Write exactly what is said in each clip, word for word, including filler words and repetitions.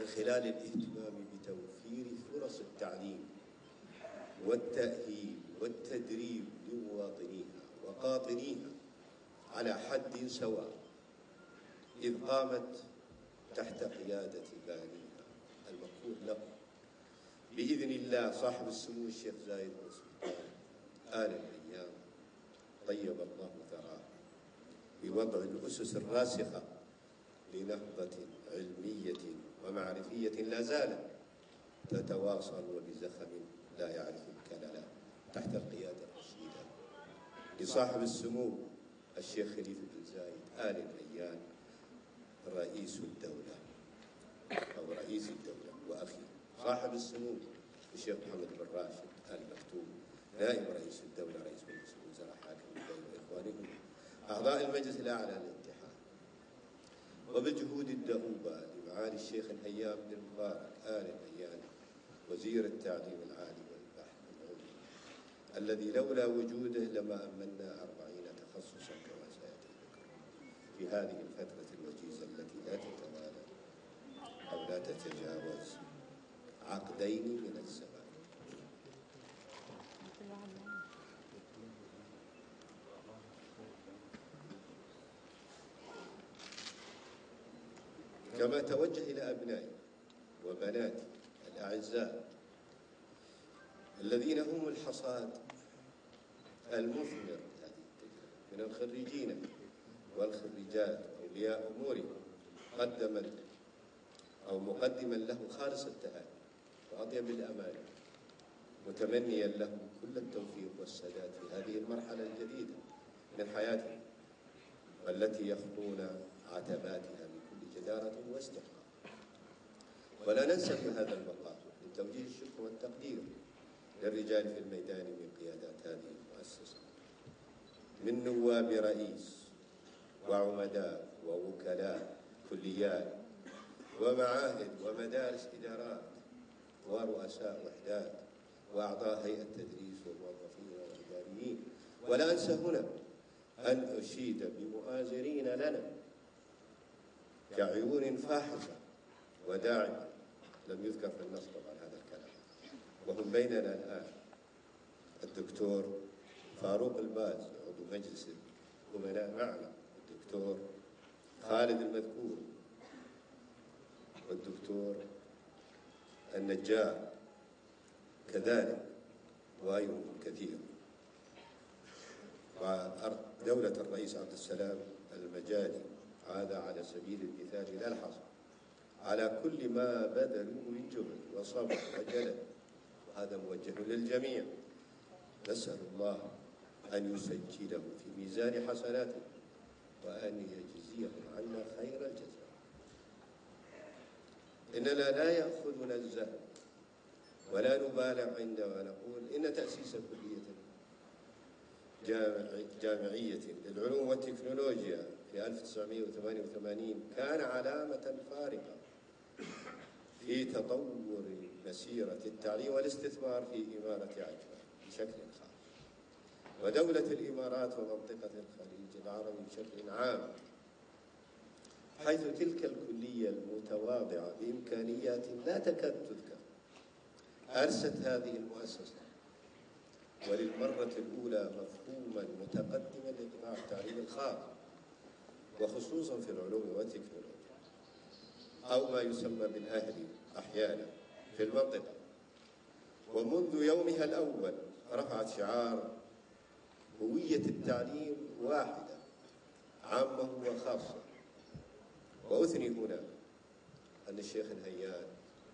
من خلال الاهتمام بتوفير فرص التعليم والتأهيل والتدريب لمواطنيها وقاطنيها على حد سواء، إذ قامت تحت قيادة بانيها المغفور له بإذن الله صاحب السمو الشيخ زايد بن سلطان آل الأيام طيب الله ثراه، بوضع الأسس الراسخة لنهضة علمية ومعرفية لا زالت تتواصل وبزخم لا يعرف الكلل تحت القيادة الرشيدة لصاحب السمو الشيخ خليفة بن زايد آل الأيام رئيس الدولة أو رئيس الدولة، وأخي صاحب السمو الشيخ محمد بن راشد آل مكتوم نائب رئيس الدولة رئيس مجلس الوزراء حاكم الدولة وإخوانهم أعضاء المجلس الأعلى للاتحاد، وبالجهود الدؤوبة لمعالي الشيخ الهيام بن المبارك آل الأيام وزير التعليم العالي والبحث العلمي الذي لولا وجوده لما أمنا أربعين تخصصا كما سيأتي ذكره في هذه الفترة الوجيزة التي لا تتوالى أو لا تتجاوز عقدين من الزمان. كما توجه إلى أبنائي وبناتي الأعزاء الذين هم الحصاد المثمر هذه التجربة من الخريجين والخريجات وأولياء أمورهم، قدما أو مقدما له خالص التهاني وأطيب الأماني، متمنيا لهم كل التوفيق والسداد في هذه المرحلة الجديدة من حياتهم والتي يخطون عتباتها بكل جدارة واستحقاق. ولا ننسى في هذا المقام من توجيه الشكر والتقدير للرجال في الميدان من قيادات هذه المؤسسة، من نواب رئيس وعمداء ووكلاء كليات ومعاهد ومدارس إدارات ورؤساء وحدات وأعضاء هيئة التدريس والموظفين والإداريين. ولا أنسى هنا أن أشيد بمؤازرين لنا كعيون فاحصة وداعمة لم يذكر في النص طبعا هذا الكلام، وهم بيننا الآن الدكتور فاروق الباز عضو مجلس الأمناء معنا، الدكتور خالد المذكور، والدكتور النجار كذلك، وغيرهم كثير، ودولة الرئيس عبد السلام المجاني، هذا على سبيل المثال لا الحصر على كل ما بذلوا من جهد وصبر وجلد، وهذا موجه للجميع. نسأل الله أن يسجله في ميزان حسناته وأن يجزيهم عنا خير الجزاء. إننا لا يأخذنا الزهد ولا نبالغ عندما نقول إن تأسيس كلية جامعية للعلوم والتكنولوجيا في ألف وتسعمائة وثمانية وثمانين كان علامة فارقة في تطور مسيرة التعليم والاستثمار في إمارة عجمان بشكل خاص، ودولة الإمارات ومنطقة الخليج العربي بشكل عام، حيث تلك الكلية المتواضعة بإمكانيات لا تكاد تذكر أرست هذه المؤسسة وللمرة الأولى مفهوما متقدما لقطاع التعليم الخاص وخصوصا في العلوم والتكنولوجيا أو ما يسمى بالأهلي أحيانا في المنطقة. ومنذ يومها الأول رفعت شعار هوية التعليم واحدة عامة وخاصة. وأثني هنا أن الشيخ الهيان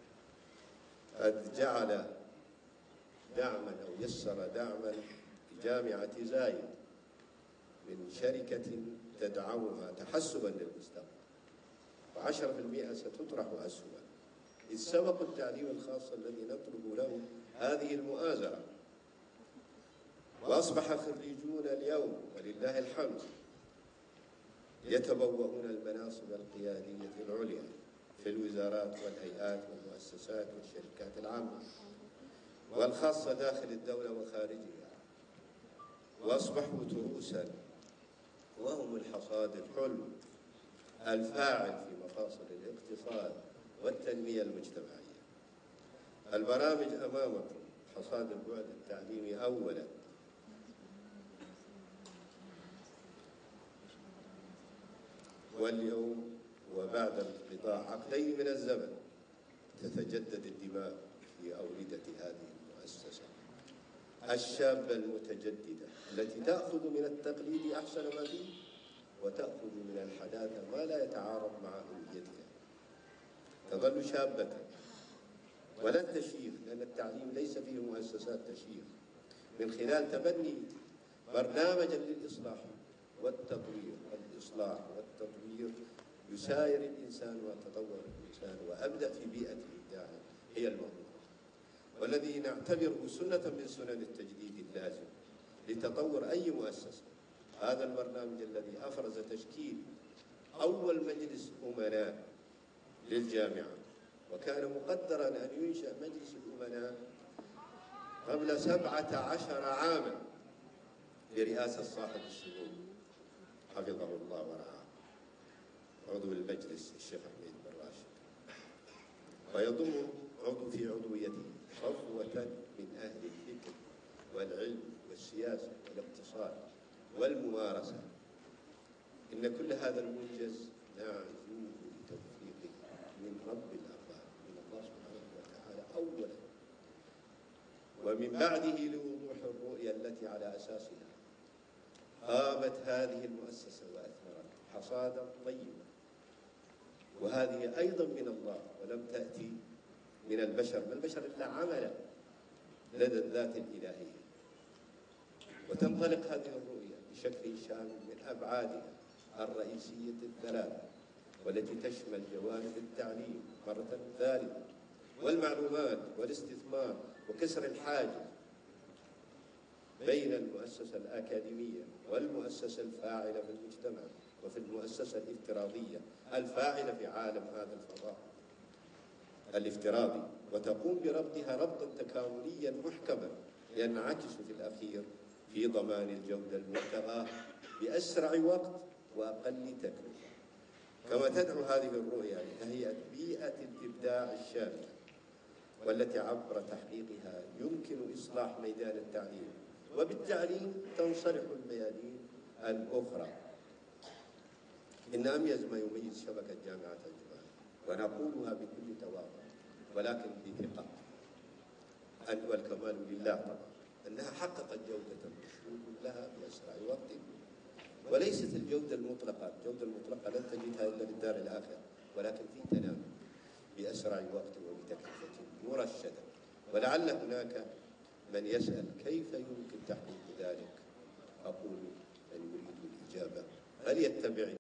قد جعل دعما أو يسر دعما لجامعة زايد من شركة تدعمها تحسبا للمستقبل، وعشرة في المئة ستطرح أسهما، إذ سبق التعليم الخاص الذي نطلب له هذه المؤازرة. وأصبح خريجون اليوم ولله الحمد يتبوؤون المناصب القيادية العليا في الوزارات والهيئات والمؤسسات والشركات العامة والخاصة داخل الدولة وخارجها، وأصبحوا تروسا وهم الحصاد الحلو الفاعل في مفاصل الاقتصاد والتنمية المجتمعية. البرامج أمامكم: حصاد البعد التعليمي أولا، واليوم وبعد انقضاء عقدين من الزمن تتجدد الدماء في أوردة هذه المؤسسة الشابة المتجددة التي تأخذ من التقليد أحسن ما فيه وتأخذ من الحداثة ما لا يتعارض مع هويتها. تظل شابة ولن تشيخ، لأن التعليم ليس فيه مؤسسات تشيخ، من خلال تبني برنامجا للإصلاح والتطوير. الإصلاح والتطوير يساير الإنسان ويتطور الإنسان، وأبدأ في بيئة الإبداع هي الموضوع، والذي نعتبره سنة من سنن التجديد اللازم لتطور أي مؤسسة. هذا البرنامج الذي أفرز تشكيل أول مجلس أمناء للجامعة، وكان مقدرا أن ينشأ مجلس الأمناء قبل سبعة عشر عاما برئاسة صاحب السمو حفظه الله ورعاه عضو المجلس الشيخ حميد بن راشد، ويضم عضو في عضويته صفوة من أهل الفكر والعلم والسياسة والاقتصاد والممارسة. إن كل هذا المنجز نرجو بتوفيقه من رب الأرباب، من الله سبحانه وتعالى أولا، ومن بعده لوضوح الرؤية التي على أساسها قامت هذه المؤسسة وأثمرت حصادا طيبا. وهذه أيضا من الله ولم تأتي من البشر، ما البشر إلا عمل لدى الذات الإلهية. وتنطلق هذه الرؤية بشكل شامل من أبعادها الرئيسية الثلاثة، والتي تشمل جوانب التعليم مرة ثالثة والمعلومات والاستثمار وكسر الحاجز بين المؤسسة الأكاديمية والمؤسسة الفاعلة في المجتمع وفي المؤسسة الافتراضية الفاعلة في عالم هذا الفضاء الافتراضي، وتقوم بربطها ربطا تكامليا محكما ينعكس في الأخير في ضمان الجودة المبتغاة بأسرع وقت وأقل تكلفة. كما تدعو هذه الرؤية لتهيئة بيئة الإبداع الشاملة، والتي عبر تحقيقها يمكن إصلاح ميدان التعليم، وبالتعليم تنصلح الميادين الأخرى. إن أميز ما يميز شبكة جامعة الجبال، ونقولها بكل تواضع ولكن بثقة أن والكمال لله طبعا، أنها حققت جودة مشهود لها بأسرع وقت، وليست الجودة المطلقة. الجودة المطلقة لن تجدها إلا في الدار الآخرة، ولكن في تنامي بأسرع وقت وبتكلفة مرشدة. ولعل هناك من يسأل كيف يمكن تحقيق ذلك. أقول من يريد الإجابة فليتبع